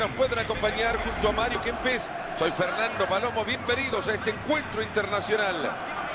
nos pueden acompañar junto a Mario Kempes. Soy Fernando Palomo, bienvenidos a este encuentro internacional.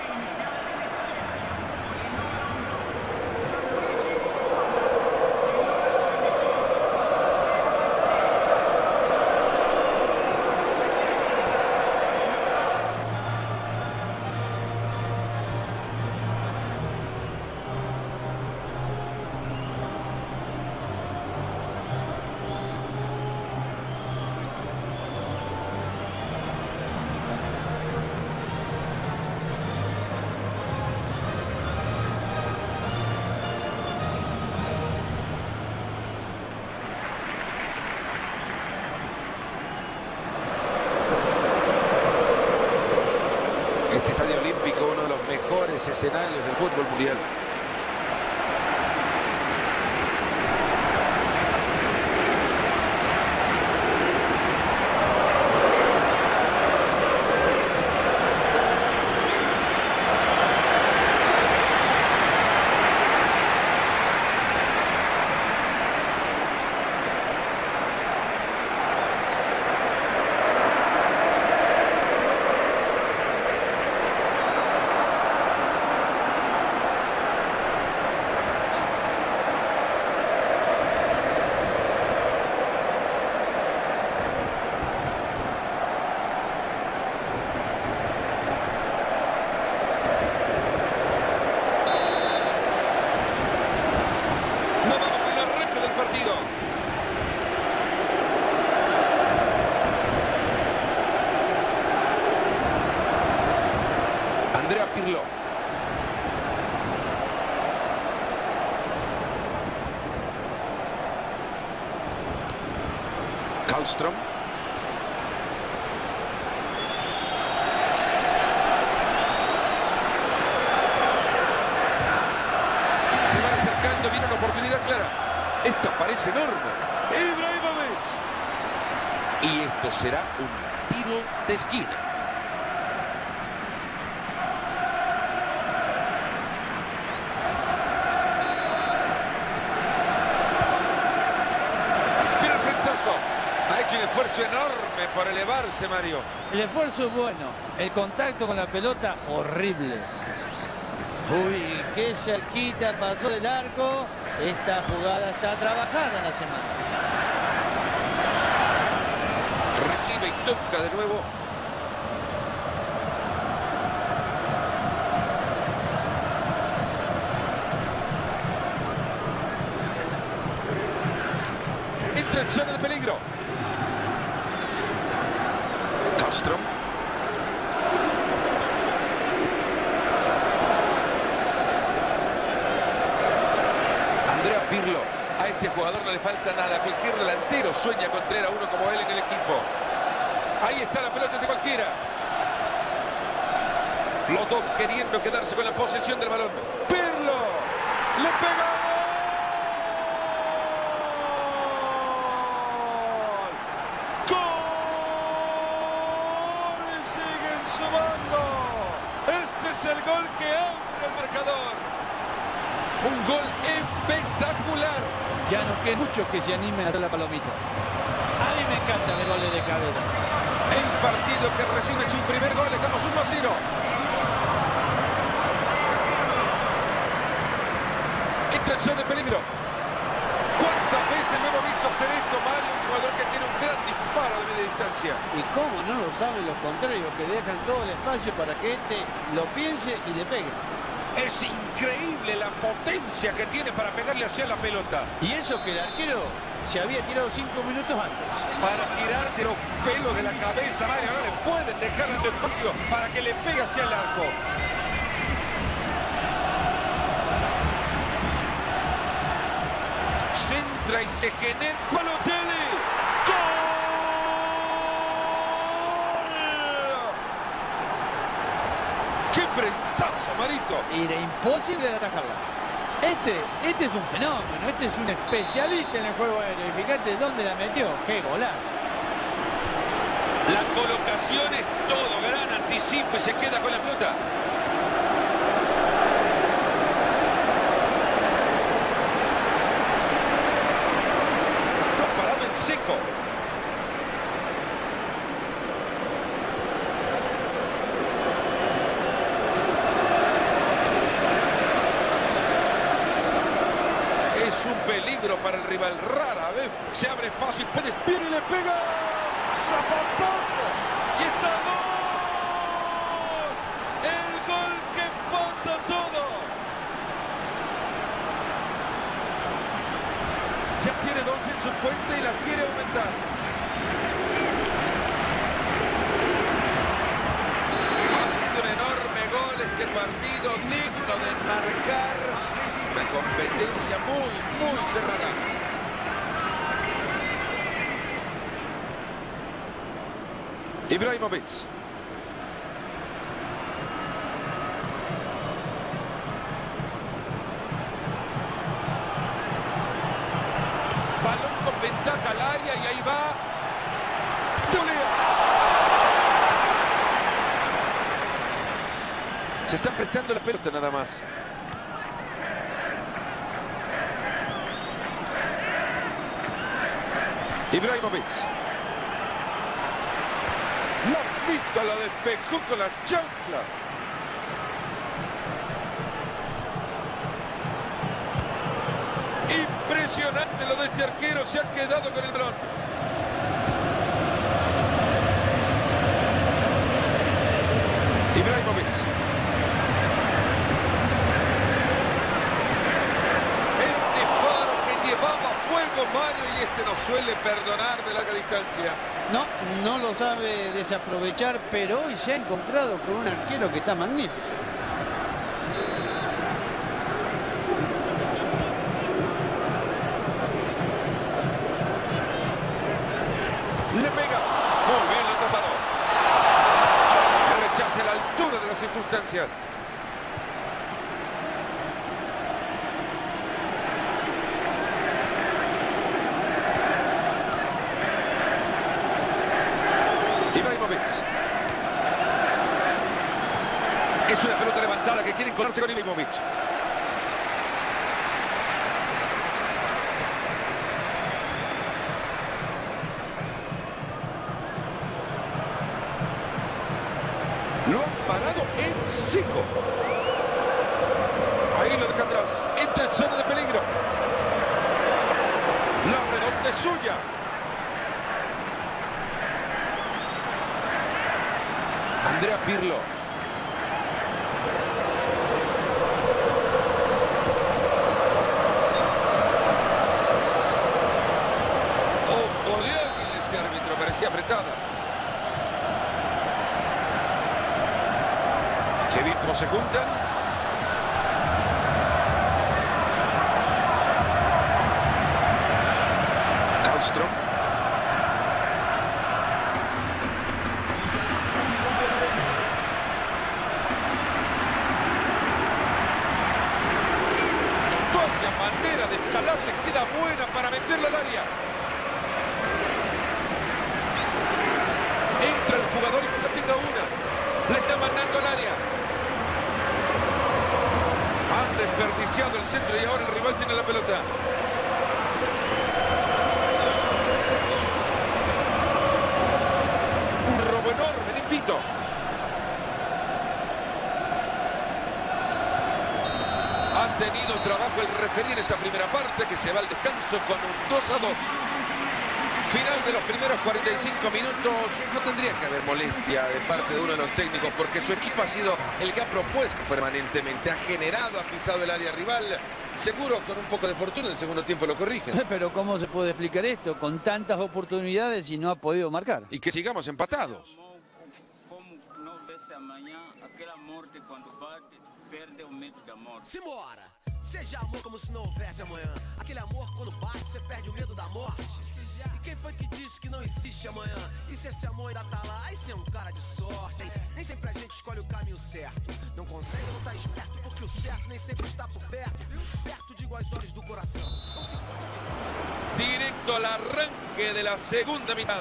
Este estadio olímpico, uno de los mejores escenarios del fútbol mundial. Andrea Pirlo. Karlström. Se van acercando, viene una oportunidad clara. Esta parece enorme. Ibrahimovic. Y esto será un tiro de esquina. Ha hecho un esfuerzo enorme por elevarse, Mario. El esfuerzo es bueno, el contacto con la pelota horrible. Uy, qué cerquita pasó del arco. Esta jugada está trabajada en la semana. Recibe y toca de nuevo. Entra en zona de peligro. Karlström. Andrea Pirlo. A este jugador no le falta nada. Cualquier delantero sueña con tener a uno como él en el equipo. Ahí está la pelota de cualquiera. Los dos queriendo quedarse con la posesión del balón. Pirlo. Le pega. Este es el gol que abre el marcador. Un gol espectacular. Ya no queda mucho que se animen a hacer la palomita. A mí me encantan los goles de cabeza. El partido que recibe su primer gol. Estamos 1-0. Entra en zona de peligro. ¿Cuántas veces lo hemos visto hacer esto, Mario? Un jugador que tiene un gran disparo de media distancia. Y cómo no lo saben los contrarios, que dejan todo el espacio para que este lo piense y le pegue. Es increíble la potencia que tiene para pegarle hacia la pelota. Y eso que el arquero se había tirado 5 minutos antes. Para tirarse los pelos de la cabeza, Mario, no le pueden dejar el espacio para que le pegue hacia el arco. Centra y se genera. ¡Balotelli! ¡Gol! ¡Qué frentazo, Marito! Era imposible de atajarla. Este es un fenómeno, este es un especialista en el juego aéreo. Y fíjate dónde la metió, qué golazo. La colocación es todo, gran anticipo y se queda con la pelota. Parado en seco. peligro para el rival. Rara vez se abre espacio y Pérez viene y le pega. ¡Zapatazo! ¡Y está gol! ¡El gol que empata todo! Ya tiene 2 en su cuenta y la quiere aumentar. Ha sido un enorme gol este partido, digno de marcar. Una competencia muy cerrada. Ibrahimovic. Balón con ventaja al área y ahí va. Tulio. Se están prestando la pelota nada más. Ibrahimovic. La mitad la despejó con las chanclas. Impresionante lo de este arquero. Se ha quedado con el balón. Ibrahimovic. Era un disparo que llevaba fuego Mario y este no suele perdonar de larga distancia. No lo sabe desaprovechar, pero hoy se ha encontrado con un arquero que está magnífico. Le pega. Muy bien, lo tapado. Le rechaza a la altura de las circunstancias. Ibrahimovic. Es una pelota levantada que quiere encontrarse con Ibrahimovic. Lo han parado en seco. Ahí lo deja atrás. Entra en zona de peligro. La redonda es suya. Andrea Pirlo. Ojo de águila este árbitro, parecía apretada. Qué bien cómo se juntan. Dahlström. Manera de escalar, le queda buena para meterla al área. Entra el jugador y se pinta una. Le está mandando al área. Han desperdiciado el centro y ahora el rival tiene la pelota. Un robo enorme, limpito. Ha tenido trabajo el referí en esta primera parte, que se va al descanso con un 2-2. Final de los primeros 45 minutos. No tendría que haber molestia de parte de uno de los técnicos, porque su equipo ha sido el que ha propuesto permanentemente, ha generado, ha pisado el área rival. Seguro con un poco de fortuna en el segundo tiempo lo corrigen. Pero ¿cómo se puede explicar esto? Con tantas oportunidades y no ha podido marcar. Y que sigamos empatados. Simbora! Seja amor como se não houvesse amanhã. Aquele amor quando bate, você perde o medo da morte. E quem foi que disse que não existe amanhã? E se esse amor ainda tá lá, aí você é um cara de sorte, hein? Nem sempre a gente escolhe o caminho certo. Não consegue, não tá esperto, porque o certo nem sempre está por perto. Perto digo aos olhos do coração. Não se pode... Directo al arranque de la segunda mitad.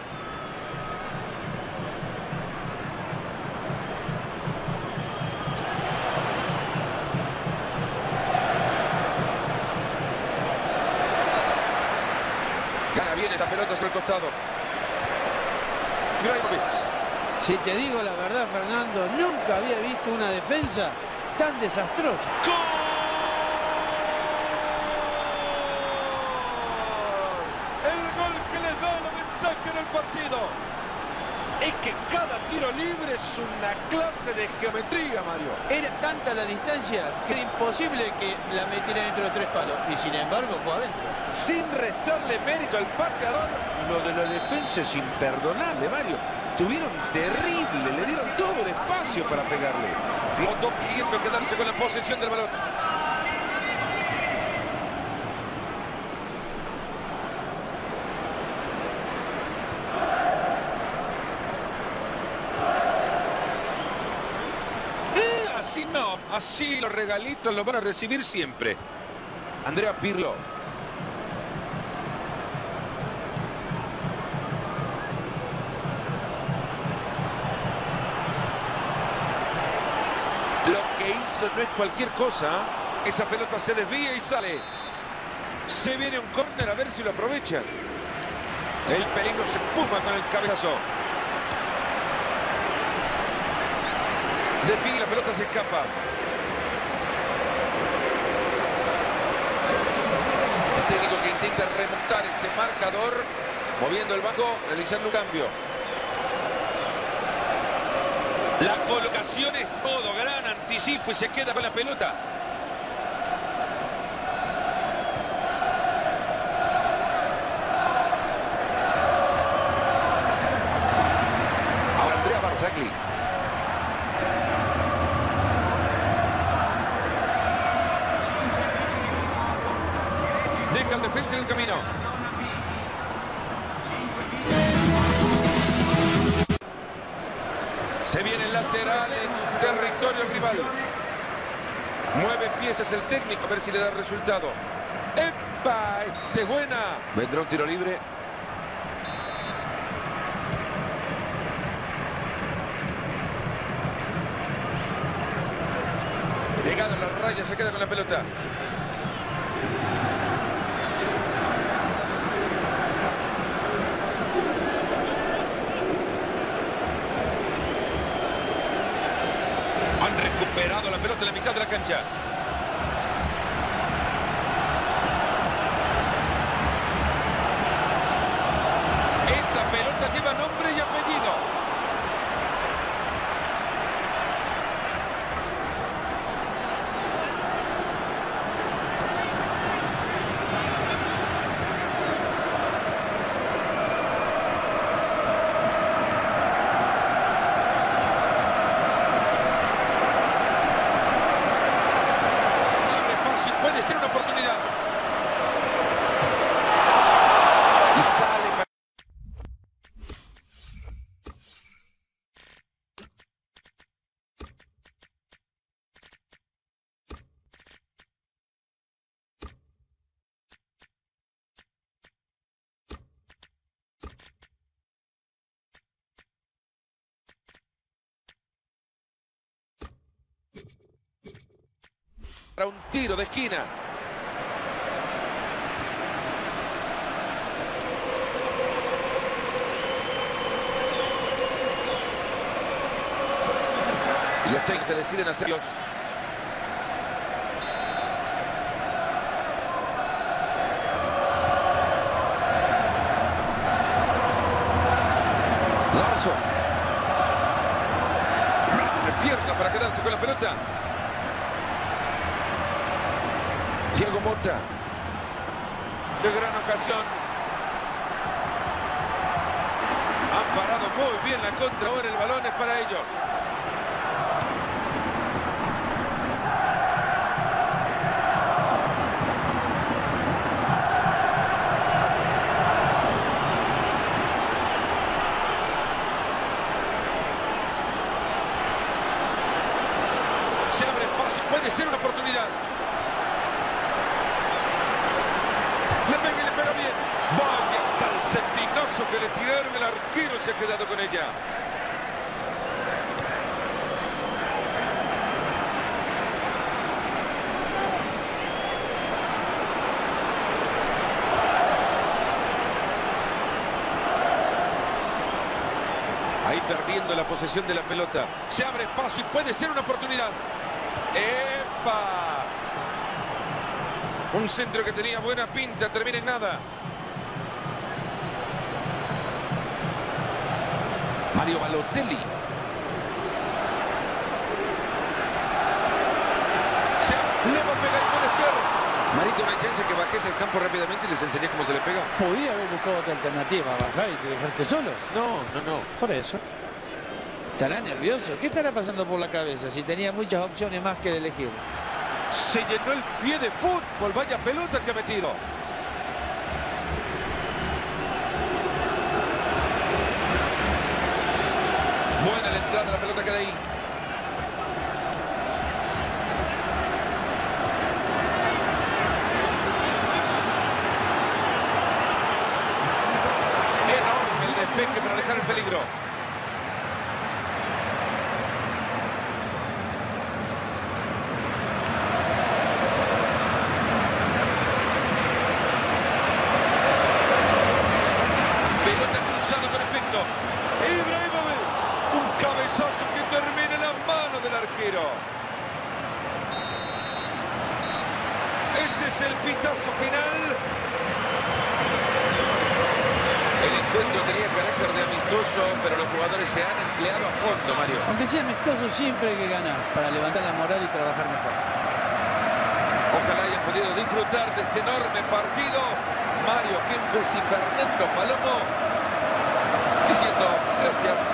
Gana bien esta pelota hacia el costado. Ibrahimovic. Si te digo la verdad, Fernando, nunca había visto una defensa tan desastrosa. ¡Gol! Es que cada tiro libre es una clase de geometría, Mario. Era tanta la distancia que era imposible que la metiera dentro de los 3 palos. Y sin embargo fue adentro. Sin restarle mérito al pateador, lo de la defensa es imperdonable, Mario. Tuvieron terrible, le dieron todo el espacio para pegarle. Los dos queriendo quedarse con la posesión del balón. Así no, así los regalitos los van a recibir siempre. Andrea Pirlo. Lo que hizo no es cualquier cosa. Esa pelota se desvía y sale. Se viene un córner, a ver si lo aprovechan. El peligro se fuma con el cabezazo. De pie, la pelota se escapa. El técnico que intenta remontar este marcador, moviendo el banco, realizando un cambio. La colocación es todo, gran anticipo y se queda con la pelota. Ahora Andrea Barzagli. Deja el defensa en el camino. Se viene el lateral en territorio rival. Mueve piezas el técnico a ver si le da resultado. ¡Epa! ¡Esta es buena! Vendrá un tiro libre. Llegado a la raya, se queda con la pelota. Han recuperado la pelota en la mitad de la cancha. Esta pelota lleva nombre y apellido. Puede ser una oportunidad. Y sale. Para un tiro de esquina. Y los técnicos deciden hacerlos. Larson. De pierna para quedarse con la pelota. Diego Mota. De gran ocasión. Han parado muy bien la contra. Ahora el balón es para ellos. Se abre espacio. Puede ser una oportunidad. Le pega y le pega bien. Vaya calcetinazo que le tiraron. El arquero se ha quedado con ella. Ahí perdiendo la posesión de la pelota. Se abre espacio y puede ser una oportunidad. ¡Epa! Un centro que tenía buena pinta, termina en nada. Mario Balotelli. Le va a pegar y puede ser. Marito, una chance que bajes el campo rápidamente y les enseñé cómo se le pega. Podía haber buscado otra alternativa, bajar y dejarte solo. No. Por eso. ¿Estará nervioso? ¿Qué estará pasando por la cabeza si tenía muchas opciones más que de elegir? Se llenó el pie de fútbol. Vaya pelota que ha metido. Buena la entrada, la pelota queda ahí. Enorme el despeje para alejar el peligro. Pelota cruzada con efecto. Ibrahimovic. Un cabezazo que termina en la mano del arquero. Ese es el pitazo final. El encuentro tenía carácter de amistoso, pero los jugadores se han empleado a fondo, Mario. Aunque sea amistoso, siempre hay que ganar para levantar la moral y trabajar mejor. Ojalá hayan podido disfrutar de este enorme partido. Mario Kempes y Fernando Palomo diciendo gracias.